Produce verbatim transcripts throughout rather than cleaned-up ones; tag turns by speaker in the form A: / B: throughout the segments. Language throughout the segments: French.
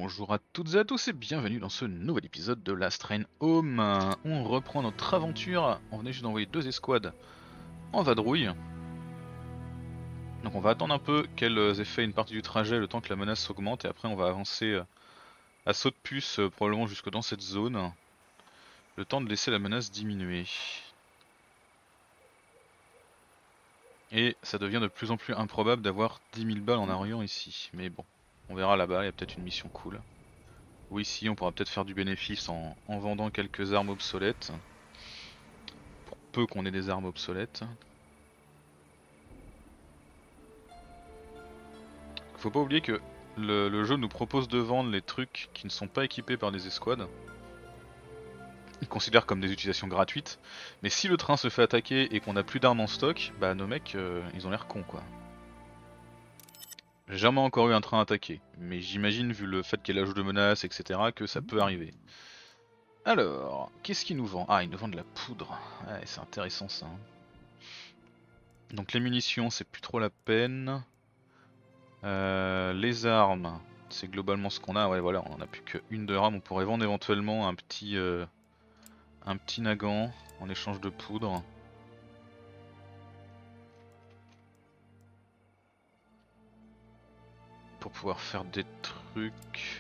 A: Bonjour à toutes et à tous et bienvenue dans ce nouvel épisode de Last Train Home. On reprend notre aventure, on venait juste d'envoyer deux escouades en vadrouille. Donc on va attendre un peu qu'elles aient fait une partie du trajet, le temps que la menace s'augmente, et après on va avancer à saut de puce probablement jusque dans cette zone. Le temps de laisser la menace diminuer. Et ça devient de plus en plus improbable d'avoir dix mille balles en arrivant ici. Mais bon, on verra là-bas, il y a peut-être une mission cool. Ou ici on pourra peut-être faire du bénéfice en, en vendant quelques armes obsolètes. Pour peu qu'on ait des armes obsolètes. Faut pas oublier que le, le jeu nous propose de vendre les trucs qui ne sont pas équipés par des escouades. Il considère comme des utilisations gratuites. Mais si le train se fait attaquer et qu'on a plus d'armes en stock, bah nos mecs euh, ils ont l'air cons quoi. J'ai jamais encore eu un train attaqué, mais j'imagine vu le fait qu'il y ait l'ajout de menaces, et cetera que ça peut arriver. Alors, qu'est-ce qu'ils nous vendent? Ah, ils nous vendent de la poudre. Ouais, c'est intéressant ça. Donc les munitions, c'est plus trop la peine. Euh, les armes, c'est globalement ce qu'on a. Ouais, voilà, on en a plus qu'une de rame. On pourrait vendre éventuellement un petit, euh, un petit Nagant en échange de poudre. Pour pouvoir faire des trucs.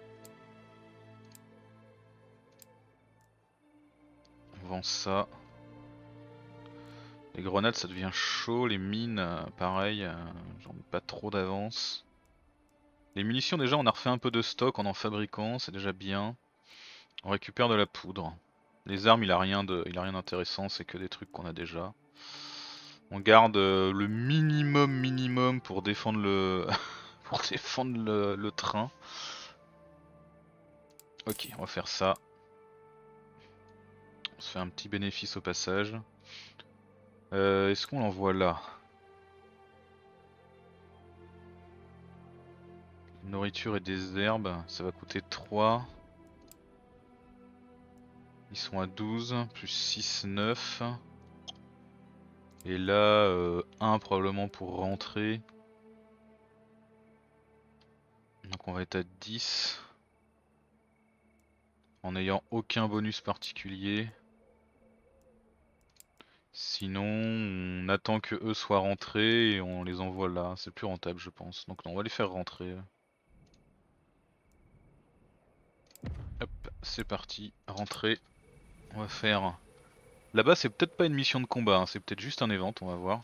A: On vend ça. Les grenades ça devient chaud, les mines euh, pareil, euh, j'en ai pas trop d'avance. Les munitions déjà on a refait un peu de stock en en fabriquant, c'est déjà bien. On récupère de la poudre. Les armes il a rien de, il a rien d'intéressant, c'est que des trucs qu'on a déjà. On garde euh, le minimum minimum pour défendre le pour défendre le, le train. Ok, on va faire ça. On se fait un petit bénéfice au passage. Euh, Est-ce qu'on l'envoie là? Nourriture et des herbes, ça va coûter trois. Ils sont à douze, plus six, neuf. Et là, euh, un probablement pour rentrer. Donc on va être à dix. En n'ayant aucun bonus particulier. Sinon, on attend que eux soient rentrés et on les envoie là. C'est plus rentable, je pense. Donc non, on va les faire rentrer. Hop, c'est parti. Rentrer. On va faire... Là-bas, c'est peut-être pas une mission de combat, hein, c'est peut-être juste un event, on va voir.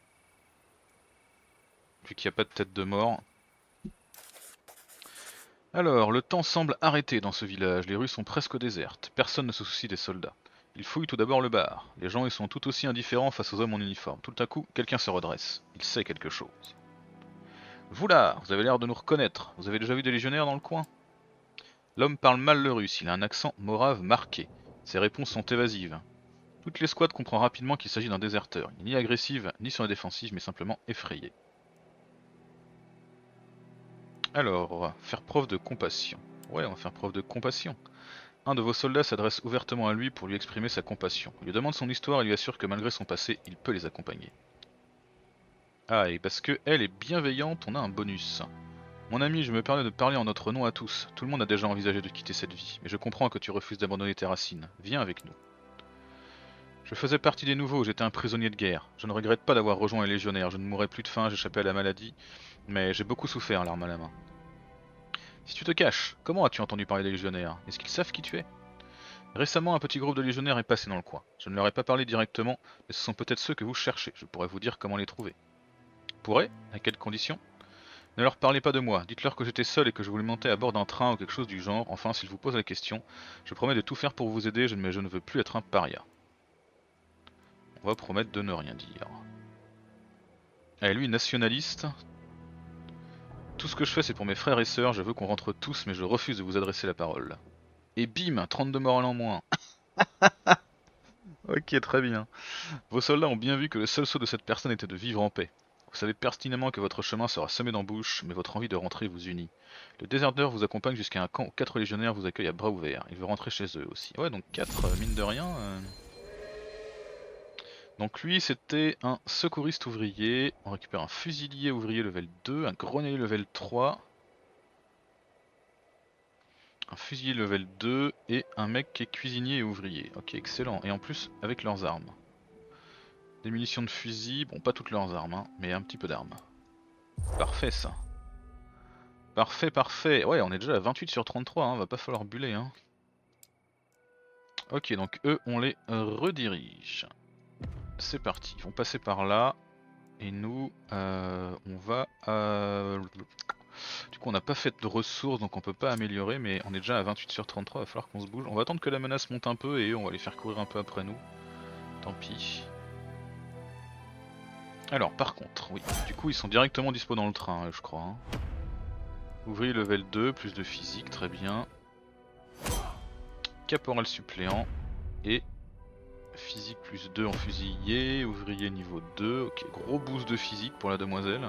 A: Vu qu'il n'y a pas de tête de mort. Alors, le temps semble arrêté dans ce village, les rues sont presque désertes, personne ne se soucie des soldats. Il fouille tout d'abord le bar, les gens y sont tout aussi indifférents face aux hommes en uniforme. Tout à coup, quelqu'un se redresse, il sait quelque chose. Vous là, vous avez l'air de nous reconnaître, vous avez déjà vu des légionnaires dans le coin? L'homme parle mal le russe, il a un accent morave marqué, ses réponses sont évasives. Toute l'escouade comprend rapidement qu'il s'agit d'un déserteur, il n'est ni agressive, ni sur la défensive, mais simplement effrayé. Alors, faire preuve de compassion. Ouais, on va faire preuve de compassion. Un de vos soldats s'adresse ouvertement à lui pour lui exprimer sa compassion. Il lui demande son histoire et lui assure que malgré son passé, il peut les accompagner. Ah, et parce que elle est bienveillante, on a un bonus. Mon ami, je me permets de parler en notre nom à tous. Tout le monde a déjà envisagé de quitter cette vie, mais je comprends que tu refuses d'abandonner tes racines. Viens avec nous. Je faisais partie des nouveaux, j'étais un prisonnier de guerre. Je ne regrette pas d'avoir rejoint les légionnaires, je ne mourrai plus de faim, j'échappais à la maladie, mais j'ai beaucoup souffert l'arme à la main. Si tu te caches, comment as-tu entendu parler des légionnaires? Est-ce qu'ils savent qui tu es? Récemment, un petit groupe de légionnaires est passé dans le coin. Je ne leur ai pas parlé directement, mais ce sont peut-être ceux que vous cherchez. Je pourrais vous dire comment les trouver. Pourrais? À quelles conditions? Ne leur parlez pas de moi. Dites-leur que j'étais seul et que je voulais monter à bord d'un train ou quelque chose du genre. Enfin, s'ils vous posent la question, je promets de tout faire pour vous aider, mais je ne veux plus être un paria. On va promettre de ne rien dire. Et lui, nationaliste. Tout ce que je fais, c'est pour mes frères et sœurs. Je veux qu'on rentre tous, mais je refuse de vous adresser la parole. Et bim, trente-deux morales en moins. Ok, très bien. Vos soldats ont bien vu que le seul saut de cette personne était de vivre en paix. Vous savez pertinemment que votre chemin sera semé d'embûches, mais votre envie de rentrer vous unit. Le déserteur vous accompagne jusqu'à un camp où quatre légionnaires vous accueillent à bras ouverts. Il veut rentrer chez eux aussi. Ouais, donc quatre, euh, mine de rien. euh. Donc lui, c'était un secouriste ouvrier. On récupère un fusilier ouvrier level deux, un grenadier level trois. Un fusilier level deux et un mec qui est cuisinier et ouvrier. Ok, excellent. Et en plus, avec leurs armes. Des munitions de fusil, bon pas toutes leurs armes, hein, mais un petit peu d'armes. Parfait ça. Parfait, parfait. Ouais, on est déjà à vingt-huit sur trente-trois, hein, va pas falloir buller. Hein. Ok, donc eux, on les redirige. C'est parti, ils vont passer par là. Et nous, euh, on va... Euh... Du coup, on n'a pas fait de ressources, donc on peut pas améliorer, mais on est déjà à vingt-huit sur trente-trois, il va falloir qu'on se bouge. On va attendre que la menace monte un peu et on va les faire courir un peu après nous. Tant pis. Alors, par contre, oui, du coup, ils sont directement dispo dans le train, je crois. Hein. Ouvrier level deux, plus de physique, très bien. Caporal suppléant et physique plus deux en fusilier, ouvrier niveau deux, ok, gros boost de physique pour la demoiselle.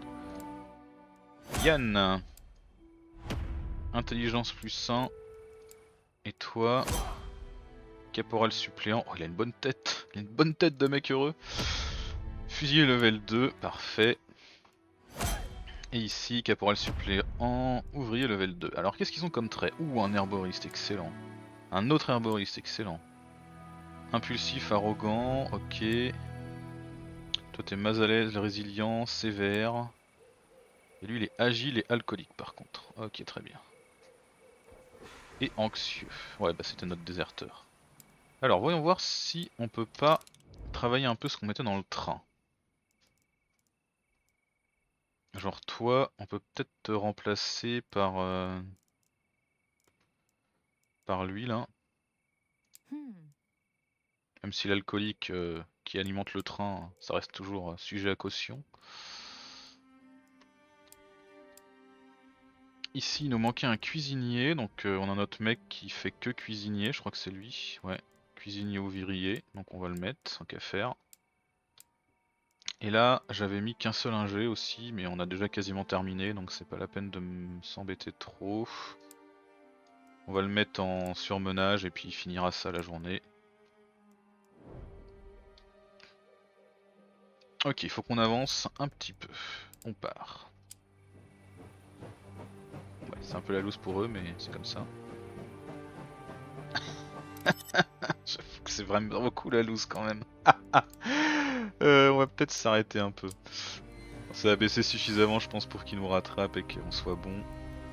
A: Yann, intelligence plus un, et toi, caporal suppléant, oh il a une bonne tête, il a une bonne tête de mec heureux. Fusilier level deux, parfait. Et ici, caporal suppléant, ouvrier level deux. Alors qu'est-ce qu'ils ont comme trait? Ouh, un herboriste, excellent. Un autre herboriste, excellent. Impulsif, arrogant, ok. Toi t'es mal à l'aise, résilient, sévère. Et lui il est agile et alcoolique par contre. Ok, très bien. Et anxieux. Ouais, bah c'était notre déserteur. Alors voyons voir si on peut pas travailler un peu ce qu'on mettait dans le train. Genre toi, on peut peut-être te remplacer par... Euh... par lui là. Même si l'alcoolique euh, qui alimente le train, ça reste toujours euh, sujet à caution. Ici il nous manquait un cuisinier, donc euh, on a notre mec qui fait que cuisinier, je crois que c'est lui. Ouais, cuisinier ouvrier, donc on va le mettre, tant qu'à faire. Et là j'avais mis qu'un seul ingé aussi, mais on a déjà quasiment terminé, donc c'est pas la peine de s'embêter trop. On va le mettre en surmenage et puis il finira ça la journée. Ok, il faut qu'on avance un petit peu. On part. Ouais, c'est un peu la loose pour eux, mais c'est comme ça. J'avoue que c'est vraiment beaucoup la loose quand même. euh, on va peut-être s'arrêter un peu. On s'est abaissé suffisamment, je pense, pour qu'ils nous rattrapent et qu'on soit bon.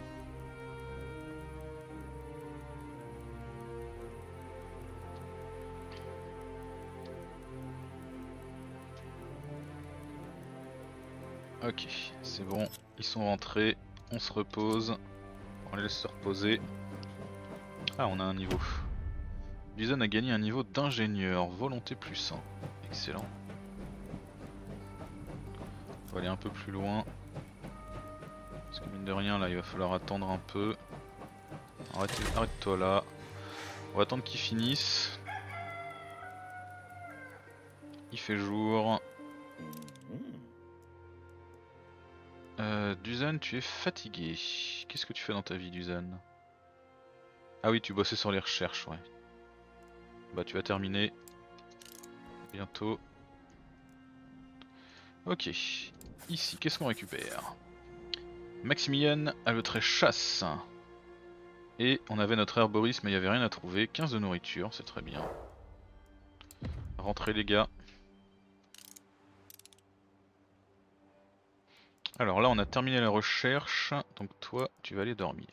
A: Ok, c'est bon, ils sont rentrés, on se repose, on les laisse se reposer. Ah, on a un niveau. Dusan a gagné un niveau d'ingénieur, volonté plus un. Excellent. On va aller un peu plus loin. Parce que mine de rien, là, il va falloir attendre un peu. Arrête-toi là. On va attendre qu'ils finissent. Il fait jour. Euh, Dusan, tu es fatigué. Qu'est-ce que tu fais dans ta vie, Dusan? Ah oui, tu bossais sur les recherches, ouais. Bah tu vas terminer. Bientôt. Ok. Ici, qu'est-ce qu'on récupère? Maximilian a le trait chasse. Et on avait notre herborisme mais il n'y avait rien à trouver. quinze de nourriture, c'est très bien. Rentrez les gars. Alors là on a terminé la recherche, donc toi tu vas aller dormir.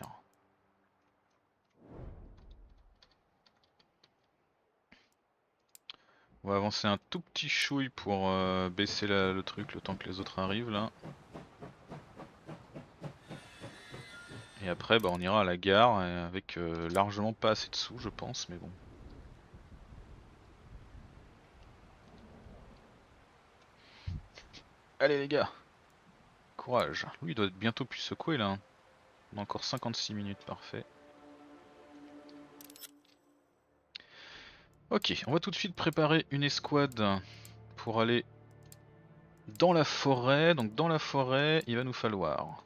A: On va avancer un tout petit chouille pour euh, baisser la, le truc le temps que les autres arrivent là. Et après bah, on ira à la gare avec euh, largement pas assez de sous je pense, mais bon. Allez les gars, courage. Lui il doit être bientôt plus secoué là. On a encore cinquante-six minutes, parfait. Ok, on va tout de suite préparer une escouade pour aller dans la forêt. Donc dans la forêt, il va nous falloir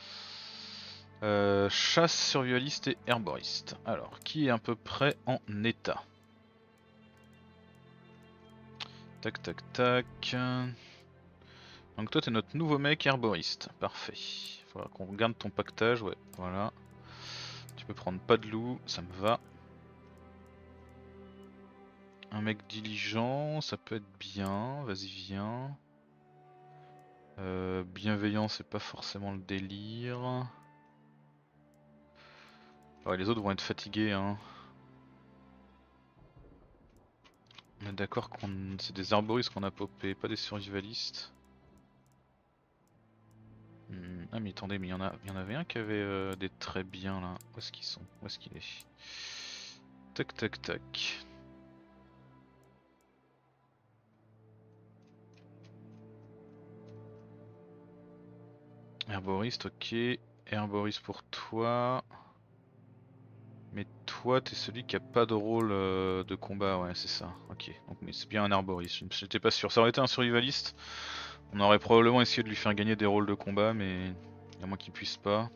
A: euh, chasse, survivaliste et herboriste. Alors, qui est à peu près en état? Tac tac tac. Donc toi t'es notre nouveau mec herboriste, parfait. Faudra qu'on garde ton pactage, ouais, voilà. Tu peux prendre pas de loup, ça me va. Un mec diligent, ça peut être bien, vas-y viens. Euh, bienveillant, c'est pas forcément le délire. Ouais, les autres vont être fatigués, hein. On est d'accord qu'on c'est des arboristes qu'on a popé, pas des survivalistes. Hmm, Ah mais attendez, mais il y en a, il y en avait un qui avait euh, des traits bien là. Où est-ce qu'ils sont? Où est-ce qu'il est? Tac tac tac. Herboriste, ok. Herboriste pour toi. Mais toi, t'es celui qui a pas de rôle euh, de combat, ouais, c'est ça. Ok, donc mais c'est bien un arboriste. J'étais pas sûr. Ça aurait été un survivaliste. On aurait probablement essayé de lui faire gagner des rôles de combat, mais à moins qu'il puisse pas.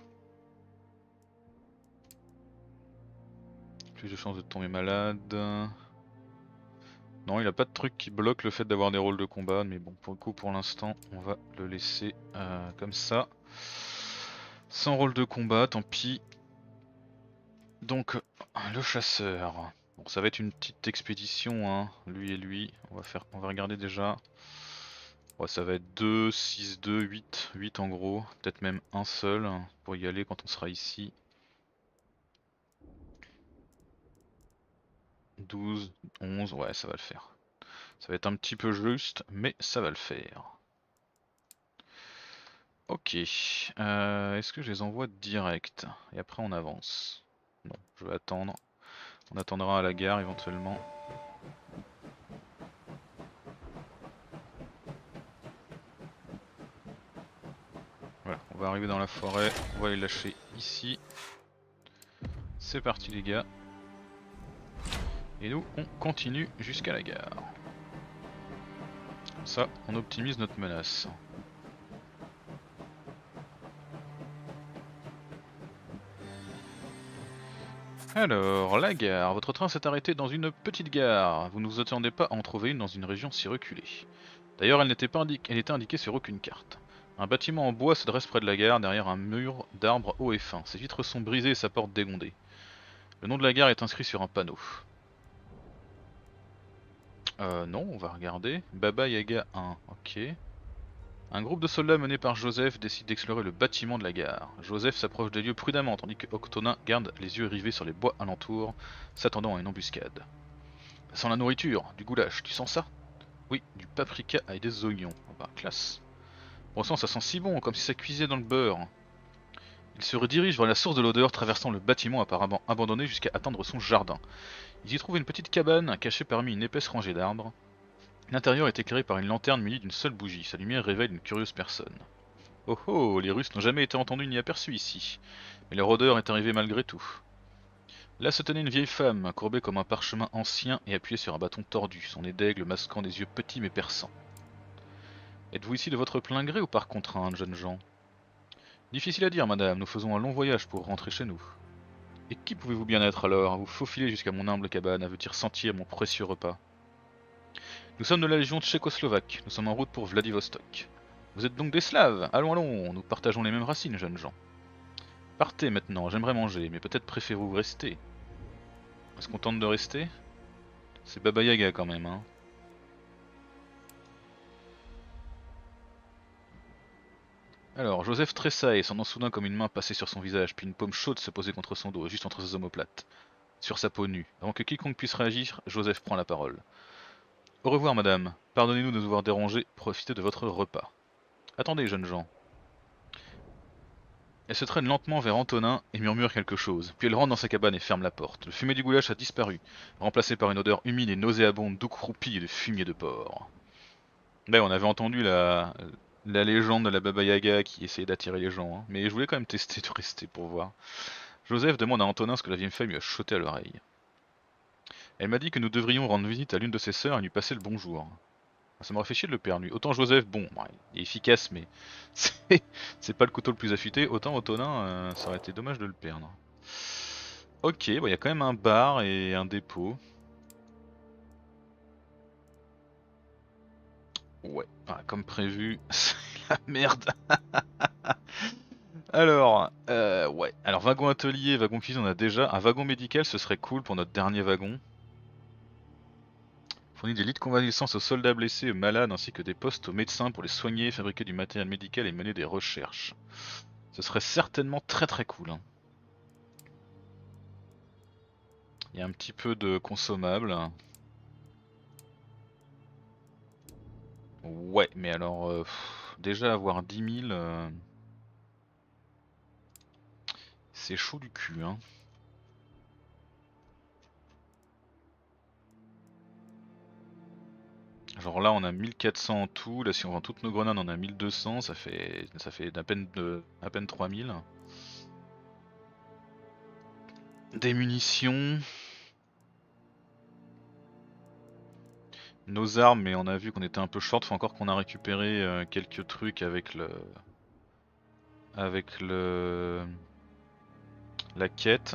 A: Plus de chances de tomber malade. Non, il a pas de truc qui bloque le fait d'avoir des rôles de combat, mais bon, pour le coup, pour l'instant, on va le laisser euh, comme ça. Sans rôle de combat, tant pis. Donc, le chasseur. Bon, ça va être une petite expédition, hein, lui et lui. On va faire, on va regarder déjà. Ouais, ça va être deux, six, deux, huit, huit en gros. Peut-être même un seul pour y aller quand on sera ici. douze, onze, ouais, ça va le faire. Ça va être un petit peu juste, mais ça va le faire. Ok, euh, est-ce que je les envoie direct? Et après on avance? Non, je vais attendre. On attendra à la gare éventuellement. Voilà, on va arriver dans la forêt, on va les lâcher ici. C'est parti les gars. Et nous, on continue jusqu'à la gare. Comme ça, on optimise notre menace. Alors, la gare. Votre train s'est arrêté dans une petite gare. Vous ne vous attendez pas à en trouver une dans une région si reculée. D'ailleurs, elle n'était pas indiquée, elle était indiquée sur aucune carte. Un bâtiment en bois se dresse près de la gare, derrière un mur d'arbres hauts et fins. Ses vitres sont brisées et sa porte dégondée. Le nom de la gare est inscrit sur un panneau. Euh, non, on va regarder. Baba Yaga un, ok. Un groupe de soldats mené par Joseph décide d'explorer le bâtiment de la gare. Joseph s'approche des lieux prudemment, tandis que Octonin garde les yeux rivés sur les bois alentours, s'attendant à une embuscade. Ça sent la nourriture, du goulash, tu sens ça? Oui, du paprika avec des oignons. Oh bah, classe. Bon sang, ça sent si bon, comme si ça cuisait dans le beurre. Il se redirige vers la source de l'odeur, traversant le bâtiment apparemment abandonné jusqu'à atteindre son jardin. Ils y trouvent une petite cabane cachée parmi une épaisse rangée d'arbres. L'intérieur est éclairé par une lanterne munie d'une seule bougie. Sa lumière révèle une curieuse personne. Oh oh, les Russes n'ont jamais été entendus ni aperçus ici. Mais leur odeur est arrivée malgré tout. Là se tenait une vieille femme, courbée comme un parchemin ancien et appuyée sur un bâton tordu, son nez d'aigle masquant des yeux petits mais perçants. Êtes-vous ici de votre plein gré ou par contrainte, jeunes gens? Difficile à dire, madame, nous faisons un long voyage pour rentrer chez nous. Et qui pouvez-vous bien être alors, à vous faufiler jusqu'à mon humble cabane, à venir sentir mon précieux repas? Nous sommes de la légion tchécoslovaque, nous sommes en route pour Vladivostok. Vous êtes donc des Slaves? Allons, allons, nous partageons les mêmes racines, jeunes gens. Partez maintenant, j'aimerais manger, mais peut-être préférez-vous rester. Est-ce qu'on tente de rester? C'est Baba Yaga quand même, hein. Alors, Joseph tressaille, sentant soudain comme une main passer sur son visage, puis une paume chaude se poser contre son dos, juste entre ses omoplates, sur sa peau nue. Avant que quiconque puisse réagir, Joseph prend la parole. Au revoir, madame. Pardonnez-nous de nous avoir dérangé, profitez de votre repas. Attendez, jeunes gens. Elle se traîne lentement vers Antonin et murmure quelque chose, puis elle rentre dans sa cabane et ferme la porte. Le fumet du goulash a disparu, remplacé par une odeur humide et nauséabonde d'eau croupie et de fumier de porc. Ben, on avait entendu la, la légende de la Baba Yaga qui essayait d'attirer les gens, hein, mais je voulais quand même tester de rester pour voir. Joseph demande à Antonin ce que la vieille femme lui a chuchoté à l'oreille. Elle m'a dit que nous devrions rendre visite à l'une de ses sœurs et lui passer le bonjour. Ça m'aurait fait chier de le perdre lui. Autant Joseph, bon, bah, il est efficace, mais c'est pas le couteau le plus affûté. Autant Antonin, euh, ça aurait été dommage de le perdre. Ok, bon, il y a quand même un bar et un dépôt. Ouais, ah, comme prévu, c'est la merde. Alors, euh, ouais. Alors, wagon atelier, wagon cuisine, on a déjà. Un wagon médical, ce serait cool pour notre dernier wagon. Fournit des lits de convalescence aux soldats blessés et malades, ainsi que des postes aux médecins pour les soigner, fabriquer du matériel médical et mener des recherches. Ce serait certainement très très cool, hein. Il y a un petit peu de consommables. Ouais, mais alors, euh, pff, déjà avoir dix mille, euh, c'est chaud du cul, hein. Genre là on a mille quatre cents en tout, là si on vend toutes nos grenades on a mille deux cents, ça fait ça fait à peine, de, à peine trois mille. Des munitions. Nos armes, mais on a vu qu'on était un peu short, faut encore qu'on a récupéré euh, quelques trucs avec le... Avec le... La quête.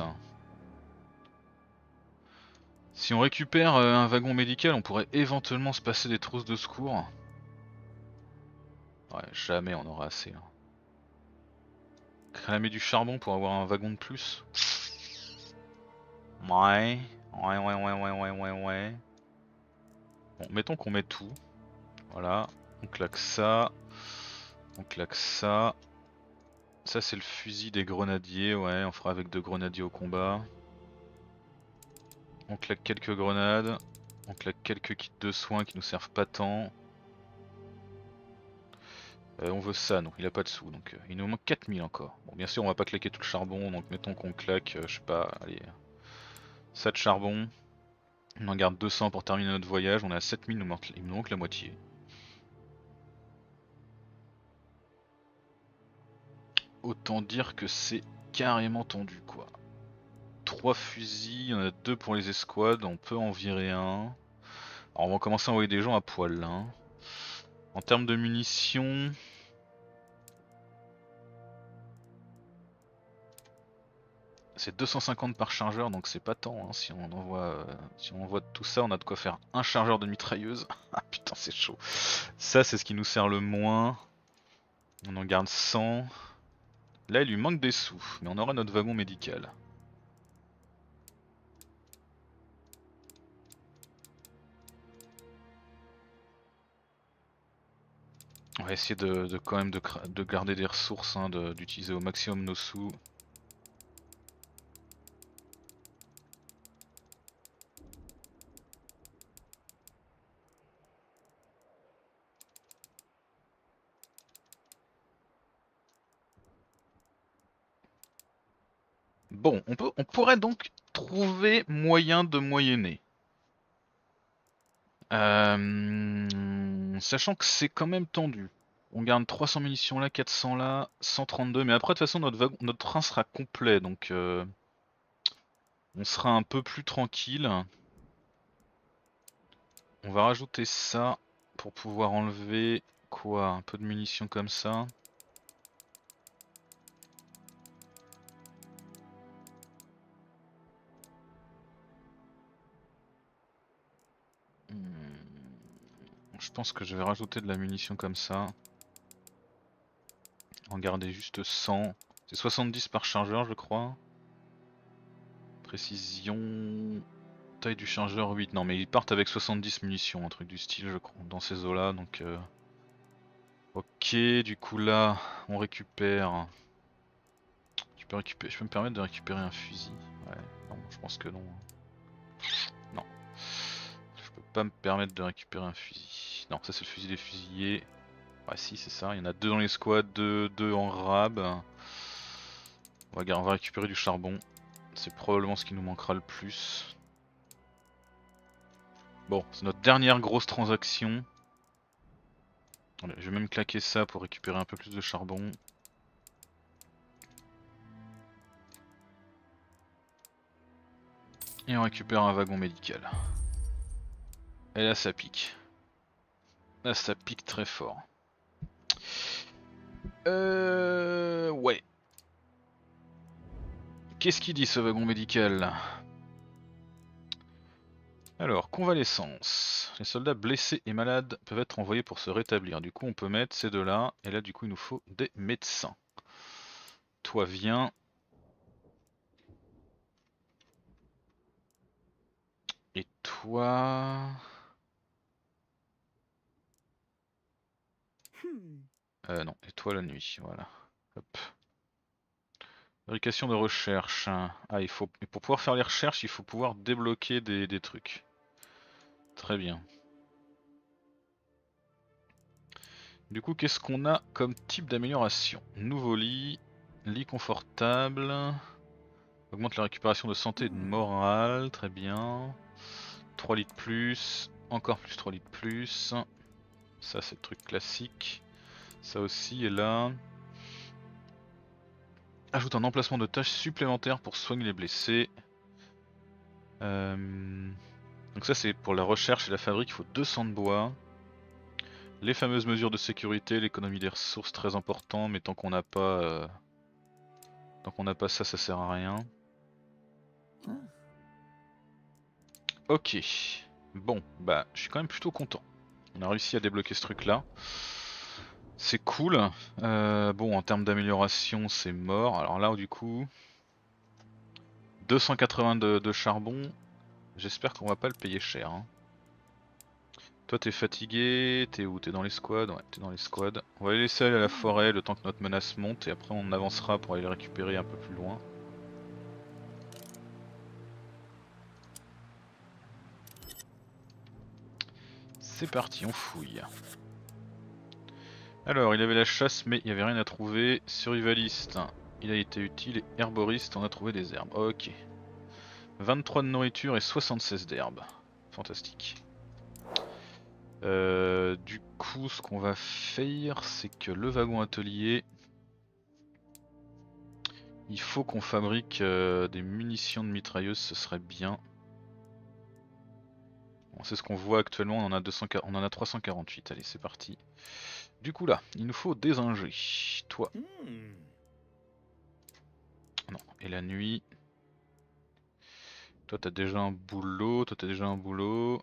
A: Si on récupère euh, un wagon médical, on pourrait éventuellement se passer des trousses de secours. Ouais, jamais on aura assez, hein. Cramer du charbon pour avoir un wagon de plus. Ouais, ouais, ouais, ouais, ouais, ouais, ouais, ouais. Bon, mettons qu'on met tout. Voilà, on claque ça. On claque ça. Ça c'est le fusil des grenadiers, ouais, on fera avec deux grenadiers au combat. On claque quelques grenades. On claque quelques kits de soins qui nous servent pas tant. Euh, on veut ça, donc il a pas de sous, donc euh, il nous manque quatre mille encore. Bon, bien sûr on va pas claquer tout le charbon, donc mettons qu'on claque, euh, je sais pas, allez, ça de charbon. On en garde deux cents pour terminer notre voyage, on est à sept mille, il nous manque, il nous manque la moitié. Autant dire que c'est carrément tendu quoi. trois fusils, on a deux pour les escouades, on peut en virer un. Alors on va commencer à envoyer des gens à poil là, hein. En termes de munitions... C'est deux cent cinquante par chargeur, donc c'est pas tant, hein. Si on envoie, euh, si on envoie tout ça, on a de quoi faire un chargeur de mitrailleuse. Ah putain, c'est chaud. Ça, c'est ce qui nous sert le moins. On en garde cent. Là, il lui manque des sous, mais on aura notre wagon médical. On va essayer de, de quand même de, de garder des ressources, hein, d'utiliser au maximum nos sous. Bon, on, peut, on pourrait donc trouver moyen de moyenner. Euh, sachant que c'est quand même tendu. On garde trois cents munitions là, quatre cents là, cent trente-deux, mais après de toute façon notre, wagon- notre train sera complet, donc euh, on sera un peu plus tranquille. On va rajouter ça pour pouvoir enlever quoi, un peu de munitions comme ça. Hmm, Je pense que je vais rajouter de la munition comme ça. En garder juste cent. C'est soixante-dix par chargeur je crois. Précision... Taille du chargeur huit. Non mais ils partent avec soixante-dix munitions, un truc du style je crois, dans ces eaux là, donc... Euh... Ok, du coup là, on récupère... Je peux, récupérer... je peux me permettre de récupérer un fusil? Ouais, non, je pense que non. Non. Je peux pas me permettre de récupérer un fusil. Non, ça c'est le fusil des fusiliers. Ouais si, c'est ça, il y en a deux dans les squads, deux, deux en rab. On va, on va récupérer du charbon. C'est probablement ce qui nous manquera le plus. Bon, c'est notre dernière grosse transaction. Allez, je vais même claquer ça pour récupérer un peu plus de charbon. Et on récupère un wagon médical. Et là ça pique. Là ça pique très fort. Euh... Ouais. Qu'est-ce qu'il dit ce wagon médical? Alors, convalescence. Les soldats blessés et malades peuvent être envoyés pour se rétablir. Du coup on peut mettre ces deux là. Et là du coup il nous faut des médecins. toi viens. Et toi... Euh, non, et toi la nuit, voilà. Hop. Fabrication de recherche. Ah, il faut... Et pour pouvoir faire les recherches, il faut pouvoir débloquer des, des trucs. Très bien. Du coup, qu'est-ce qu'on a comme type d'amélioration? Nouveau lit, lit confortable, augmente la récupération de santé et de morale, très bien. trois lits de plus, encore plus trois lits de plus. Ça c'est le truc classique. Ça aussi est là. Ajoute un emplacement de tâches supplémentaire pour soigner les blessés. Euh... Donc ça c'est pour la recherche et la fabrique, il faut deux cents de bois. Les fameuses mesures de sécurité, l'économie des ressources très important, mais tant qu'on n'a pas... Euh... Tant qu'on n'a pas ça, ça sert à rien. Ok. Bon, bah je suis quand même plutôt content. On a réussi à débloquer ce truc là. C'est cool. Euh, bon, en termes d'amélioration, c'est mort. Alors là, du coup, deux cent quatre-vingts de, de charbon. J'espère qu'on va pas le payer cher. Hein. Toi, t'es fatigué. T'es où? T'es dans les squads? Ouais, t'es dans les squads. On va les laisser aller à la forêt le temps que notre menace monte et après on avancera pour aller les récupérer un peu plus loin. C'est parti, on fouille. Alors, il avait la chasse, mais il n'y avait rien à trouver. Survivaliste, il a été utile. Et herboriste, on a trouvé des herbes. Ok. vingt-trois de nourriture et soixante-seize d'herbes. Fantastique. Euh, du coup, ce qu'on va faire, c'est que le wagon atelier, il faut qu'on fabrique euh, des munitions de mitrailleuses, ce serait bien. Bon, c'est ce qu'on voit actuellement, on en a deux cents, on en a trois cent quarante-huit. Allez, c'est parti. Du coup là, il nous faut des ingés. Toi. Non, et la nuit. Toi t'as déjà un boulot, toi t'as déjà un boulot.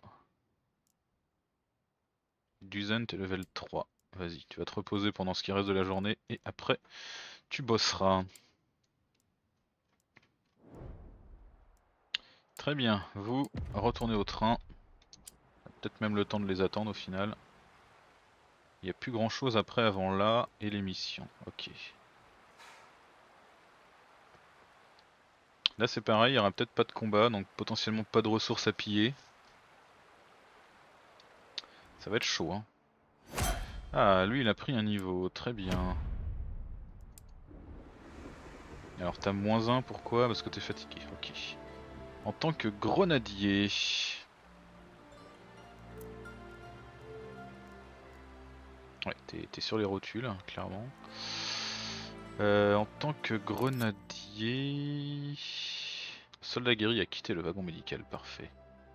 A: Duzen, t'es level trois. Vas-y, tu vas te reposer pendant ce qui reste de la journée et après tu bosseras. Très bien, vous retournez au train. Peut-être même le temps de les attendre au final. Il n'y a plus grand chose après avant là et les missions. Ok. Là c'est pareil, il n'y aura peut-être pas de combat, donc potentiellement pas de ressources à piller. Ça va être chaud hein. Ah lui il a pris un niveau, très bien. Alors t'as moins un, pourquoi? Parce que t'es fatigué, ok. En tant que grenadier... Ouais, t'es sur les rotules, clairement. Euh, en tant que grenadier... Soldat guéri a quitté le wagon médical, parfait.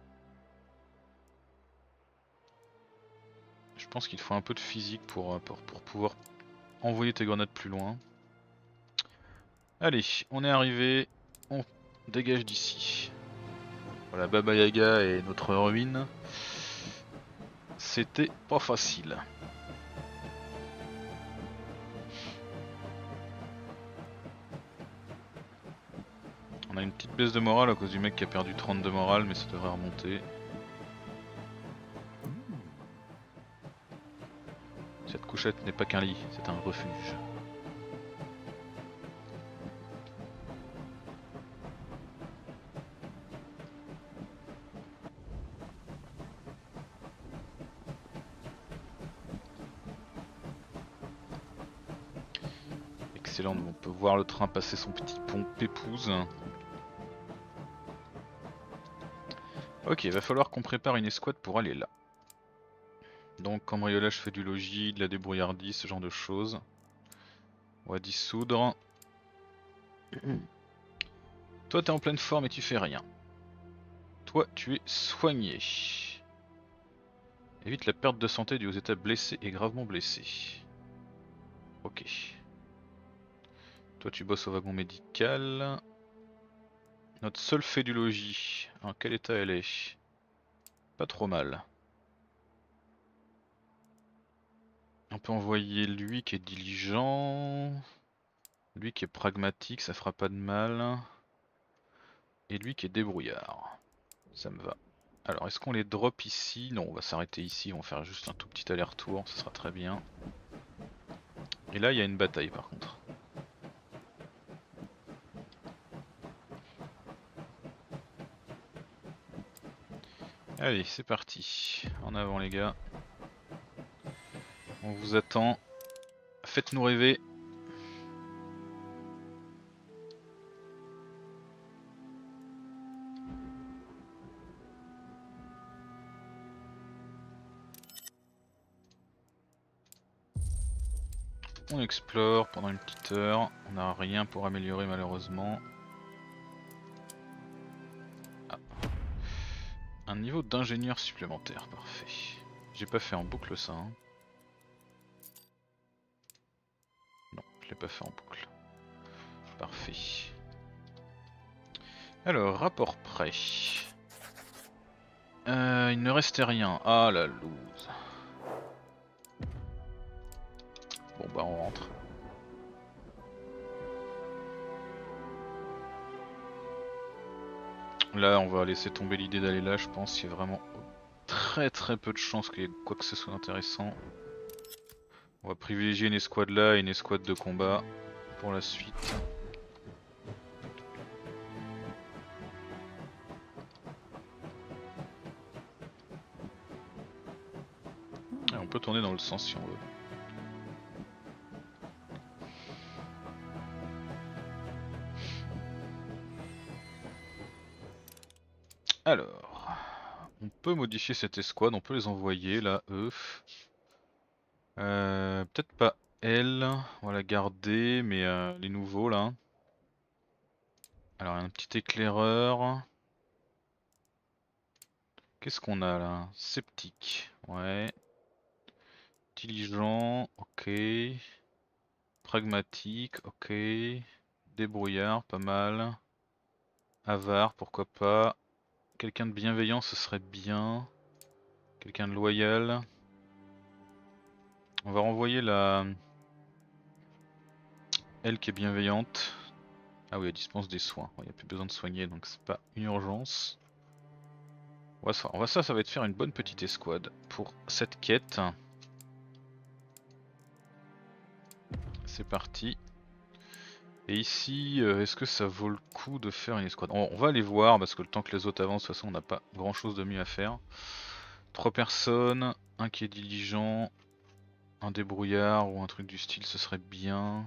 A: Je pense qu'il faut un peu de physique pour, pour, pour pouvoir envoyer tes grenades plus loin. Allez, on est arrivé, on dégage d'ici. Voilà, Baba Yaga et notre ruine. C'était pas facile. On a une petite baisse de morale à cause du mec qui a perdu trente de morale, mais ça devrait remonter. Cette couchette n'est pas qu'un lit, c'est un refuge. Excellent, on peut voir le train passer son petit pont Pépouze. Ok, il va falloir qu'on prépare une escouade pour aller là. Donc cambriolage, fait du logis, de la débrouillardise, ce genre de choses. On va dissoudre. Toi t'es en pleine forme et tu fais rien. Toi tu es soigné. Évite la perte de santé due aux états blessés et gravement blessés. Ok. Toi tu bosses au wagon médical. Notre seule fait du logis. En quel état elle est? Pas trop mal. On peut envoyer lui qui est diligent. Lui qui est pragmatique, ça fera pas de mal. Et lui qui est débrouillard. Ça me va. Alors est-ce qu'on les drop ici? Non, on va s'arrêter ici, on va faire juste un tout petit aller-retour, ça sera très bien. Et là il y a une bataille par contre. Allez, c'est parti. En avant les gars. On vous attend. Faites-nous rêver. On explore pendant une petite heure. On n'a rien pour améliorer malheureusement. Ah. Un niveau d'ingénieur supplémentaire, parfait. J'ai pas fait en boucle ça. Hein. Non, je l'ai pas fait en boucle. Parfait. Alors, rapport prêt. Euh, il ne restait rien. Ah la loose. Bon bah on rentre. Là on va laisser tomber l'idée d'aller là, je pense. Il y a vraiment très très peu de chances qu'il y ait quoi que ce soit d'intéressant. On va privilégier une escouade là et une escouade de combat pour la suite. Et on peut tourner dans le sens si on veut. Alors, on peut modifier cette escouade, on peut les envoyer là, eux. Euh, Peut-être pas elle, on va la garder, mais euh, les nouveaux là. Alors un petit éclaireur. Qu'est-ce qu'on a là? Sceptique, ouais. Intelligent, ok. Pragmatique, ok. Débrouillard, pas mal. Avare, pourquoi pas. Quelqu'un de bienveillant, ce serait bien. Quelqu'un de loyal. On va renvoyer la... Elle qui est bienveillante. Ah oui, elle dispense des soins. Il n'y a plus besoin de soigner, donc c'est pas une urgence. On va, ça, on va ça, ça va être faire une bonne petite escouade pour cette quête. C'est parti. Et ici, euh, est-ce que ça vaut le coup de faire une escouade? on, on va aller voir parce que le temps que les autres avancent, de toute façon on n'a pas grand chose de mieux à faire. Trois personnes, un qui est diligent, un débrouillard ou un truc du style, ce serait bien.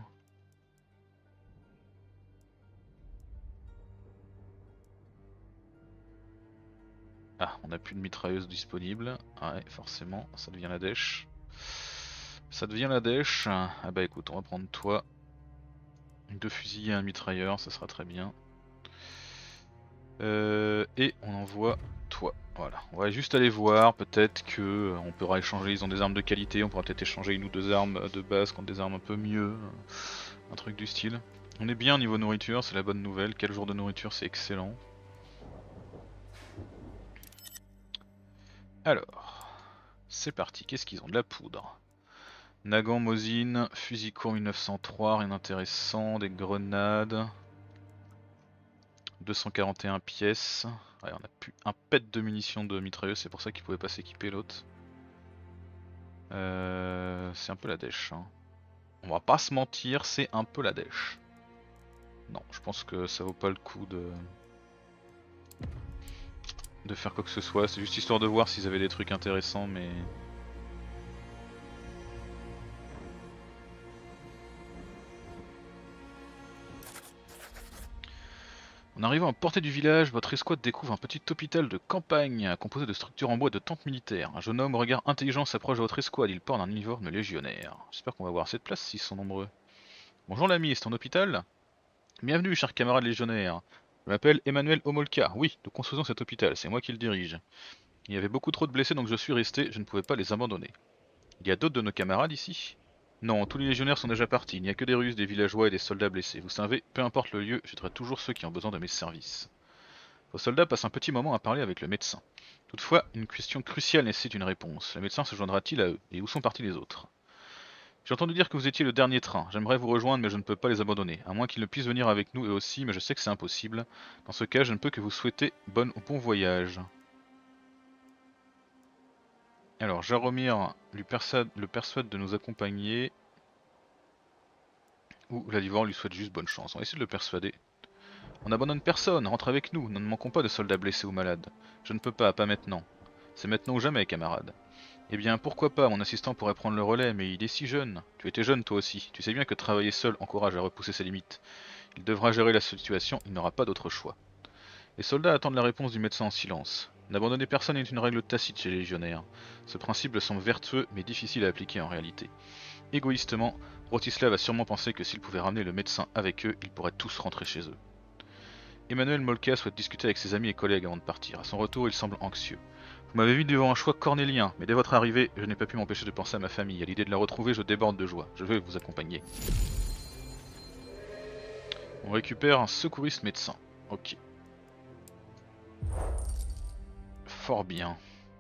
A: Ah, on n'a plus de mitrailleuse disponible. Ouais, forcément, ça devient la dèche. Ça devient la dèche. Ah bah écoute, on va prendre toi. Deux fusils et un mitrailleur, ça sera très bien. Euh, et on envoie toi. Voilà, on va juste aller voir, peut-être que euh, on pourra échanger, ils ont des armes de qualité, on pourra peut-être échanger une ou deux armes de base contre des armes un peu mieux, un truc du style. On est bien au niveau nourriture, c'est la bonne nouvelle, quel jour de nourriture c'est excellent. Alors, c'est parti, qu'est-ce qu'ils ont? De la poudre. Nagant Mosin, fusil court mille neuf cent trois, rien d'intéressant, des grenades. deux cent quarante et un pièces. Ouais, on a plus un pet de munitions de mitrailleuse, c'est pour ça qu'il pouvait pas s'équiper l'autre. Euh, c'est un peu la dèche. Hein. On va pas se mentir, c'est un peu la dèche. Non, je pense que ça vaut pas le coup de de faire quoi que ce soit. C'est juste histoire de voir s'ils avaient des trucs intéressants, mais en arrivant à portée du village, votre escouade découvre un petit hôpital de campagne composé de structures en bois et de tentes militaires. Un jeune homme au regard intelligent s'approche de votre escouade, il porte un uniforme légionnaire. J'espère qu'on va avoir assez de place s'ils sont nombreux. Bonjour l'ami, c'est ton hôpital? Bienvenue, chers camarades légionnaires. Je m'appelle Emmanuel Homolka. Oui, nous construisons cet hôpital, c'est moi qui le dirige. Il y avait beaucoup trop de blessés donc je suis resté, je ne pouvais pas les abandonner. Il y a d'autres de nos camarades ici? Non, tous les légionnaires sont déjà partis, il n'y a que des Russes, des villageois et des soldats blessés. Vous savez, peu importe le lieu, j'aiderai toujours ceux qui ont besoin de mes services. Vos soldats passent un petit moment à parler avec le médecin. Toutefois, une question cruciale nécessite une réponse. Le médecin se joindra-t-il à eux? Et où sont partis les autres? J'ai entendu dire que vous étiez le dernier train. J'aimerais vous rejoindre mais je ne peux pas les abandonner. À moins qu'ils ne puissent venir avec nous eux aussi, mais je sais que c'est impossible. Dans ce cas, je ne peux que vous souhaiter bon, bon voyage. Alors, Jaromir lui persuade, le persuade de nous accompagner. Ou Vladivor lui souhaite juste bonne chance. On va essayer de le persuader. On n'abandonne personne, rentre avec nous. Nous ne manquons pas de soldats blessés ou malades. Je ne peux pas, pas maintenant. C'est maintenant ou jamais, camarade. Eh bien, pourquoi pas, mon assistant pourrait prendre le relais, mais il est si jeune. Tu étais jeune toi aussi. Tu sais bien que travailler seul encourage à repousser ses limites. Il devra gérer la situation, il n'aura pas d'autre choix. Les soldats attendent la réponse du médecin en silence. N'abandonner personne est une règle tacite chez les légionnaires. Ce principe semble vertueux, mais difficile à appliquer en réalité. Égoïstement, Rotislav a sûrement pensé que s'il pouvait ramener le médecin avec eux, ils pourraient tous rentrer chez eux. Emmanuel Molka souhaite discuter avec ses amis et collègues avant de partir. À son retour, il semble anxieux. Vous m'avez vu devant un choix cornélien, mais dès votre arrivée, je n'ai pas pu m'empêcher de penser à ma famille. À l'idée de la retrouver, je déborde de joie. Je vais vous accompagner. On récupère un secouriste médecin. Ok. Fort bien.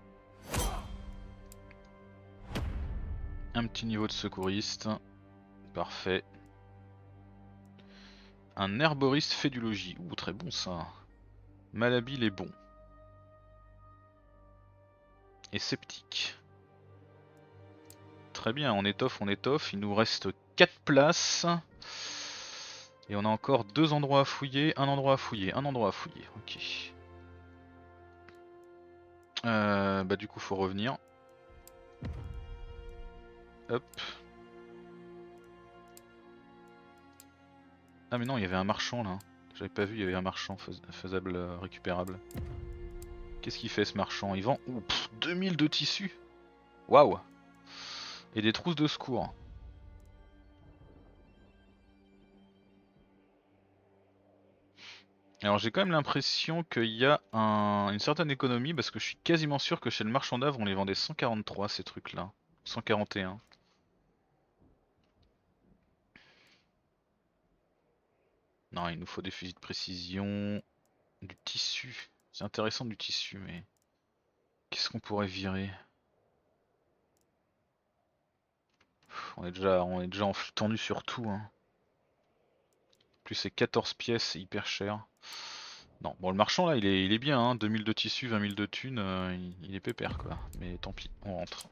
A: Un petit niveau de secouriste. Parfait. Un herboriste fait du logis. Ouh, très bon ça. Malhabile est bon. Et sceptique. Très bien, on étoffe, on étoffe. Il nous reste quatre places. Et on a encore deux endroits à fouiller, un endroit à fouiller, un endroit à fouiller. Ok. Euh, bah du coup faut revenir. Hop. Ah mais non, il y avait un marchand là. J'avais pas vu, il y avait un marchand fais faisable, euh, récupérable. Qu'est-ce qu'il fait ce marchand? Il vend Ouh, pff, deux mille de tissus. Waouh. Et des trousses de secours. Alors j'ai quand même l'impression qu'il y a un, une certaine économie parce que je suis quasiment sûr que chez le marchand d'œuvre on les vendait cent quarante-trois ces trucs là. cent quarante et un. Non, il nous faut des fusils de précision, du tissu. C'est intéressant du tissu mais qu'est-ce qu'on pourrait virer? Pff, On est déjà, on est déjà en flux tendu sur tout. Hein. Plus c'est quatorze pièces, c'est hyper cher. Non, bon le marchand là il est, il est bien, hein. deux mille de tissu, vingt mille de thunes, euh, il, il est pépère quoi. Mais tant pis, on rentre.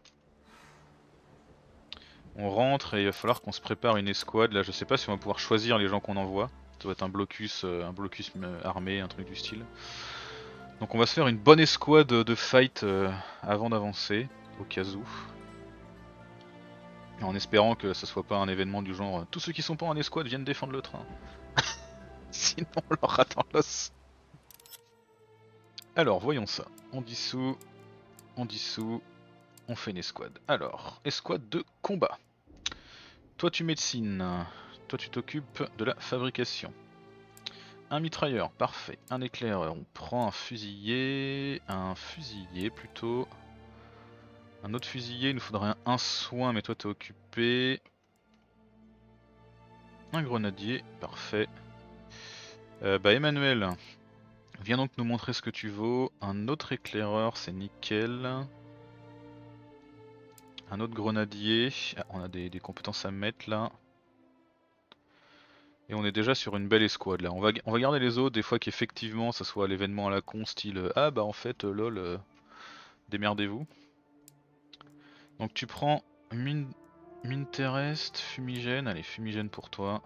A: On rentre et il va falloir qu'on se prépare une escouade. Là je sais pas si on va pouvoir choisir les gens qu'on envoie. Ça doit être un blocus, euh, un blocus euh, armé, un truc du style. Donc on va se faire une bonne escouade de fight euh, avant d'avancer, au cas où. En espérant que ça soit pas un événement du genre tous ceux qui sont pas en escouade viennent défendre le train. Sinon on leur attend l'os. Alors voyons ça. On dissout, on dissout, on fait une escouade. Alors, escouade de combat. Toi tu médecines, toi tu t'occupes de la fabrication. Un mitrailleur, parfait. Un éclaireur, on prend un fusilier, un fusilier plutôt. Un autre fusilier, il nous faudrait un, un soin, mais toi t'es occupé. Un grenadier, parfait. Euh, bah Emmanuel, viens donc nous montrer ce que tu vaux. Un autre éclaireur, c'est nickel. Un autre grenadier. Ah, on a des, des compétences à mettre là. Et on est déjà sur une belle escouade là. On va, on va garder les autres, des fois qu'effectivement ça soit l'événement à la con style euh, ah bah en fait euh, lol, euh, démerdez-vous. Donc tu prends mine, mine terrestre, fumigène, allez fumigène pour toi.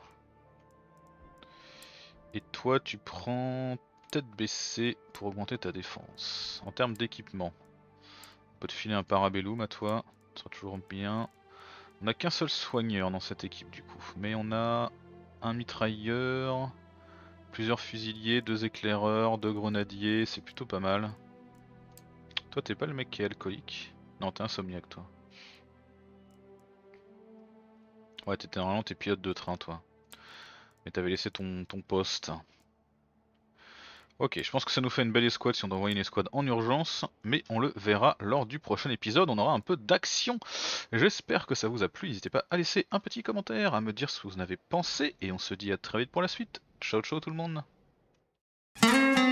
A: Et toi tu prends tête baissée pour augmenter ta défense. En termes d'équipement, on peut te filer un parabellum à toi, ça sera toujours bien. On n'a qu'un seul soigneur dans cette équipe du coup, mais on a un mitrailleur, plusieurs fusiliers, deux éclaireurs, deux grenadiers, c'est plutôt pas mal. Toi t'es pas le mec qui est alcoolique? Non t'es insomniaque toi. Ouais t'étais normalement t'es pilote de train toi. Mais t'avais laissé ton, ton poste. Ok, je pense que ça nous fait une belle escouade si on doit envoyer une escouade en urgence, mais on le verra lors du prochain épisode, on aura un peu d'action. J'espère que ça vous a plu, n'hésitez pas à laisser un petit commentaire, à me dire ce que vous en avez pensé, et on se dit à très vite pour la suite. Ciao ciao tout le monde.